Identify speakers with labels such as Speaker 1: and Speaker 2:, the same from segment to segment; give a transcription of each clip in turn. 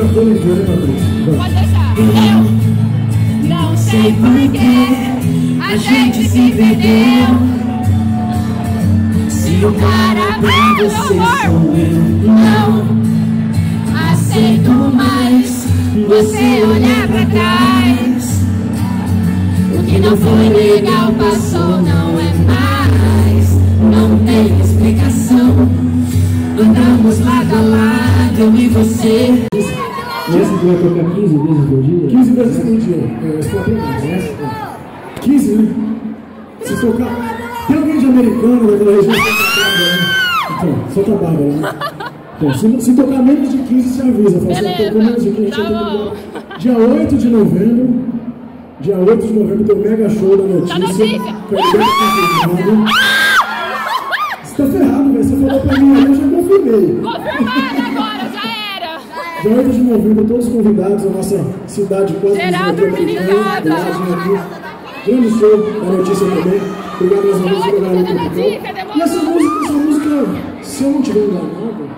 Speaker 1: Pode deixar. Eu não sei porquê a gente se perdeu. Se o cara pra você sou eu, não aceito mais você olhar pra trás. O que não foi legal passou, não é mais. Não tem explicação. Andamos lado a lado, eu e você.
Speaker 2: Essa que vai tocar 15 vezes por dia?
Speaker 3: 15 vezes por dia. 15, né? Se tocar. Tem alguém de americano daquela região que então, só trabalha, né? Então, se tocar menos de 15, você avisa. Fala, se tocar menos de 15, dia 8 de novembro. Dia 8 de novembro tem o mega show da notícia. Você tá ferrado, velho. Você falou pra mim, eu já confirmei.
Speaker 1: Confirmado agora, já era.
Speaker 3: Dia 8 de novembro, todos convidados à nossa cidade quase
Speaker 1: Geraldo Dominicana.
Speaker 3: Grande show da notícia também. Obrigado mais uma vez pela galera. E essa música, se eu não tiver enganado.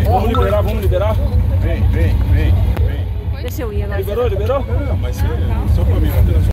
Speaker 1: Deixa eu ir agora.
Speaker 4: Liberou? Não, mas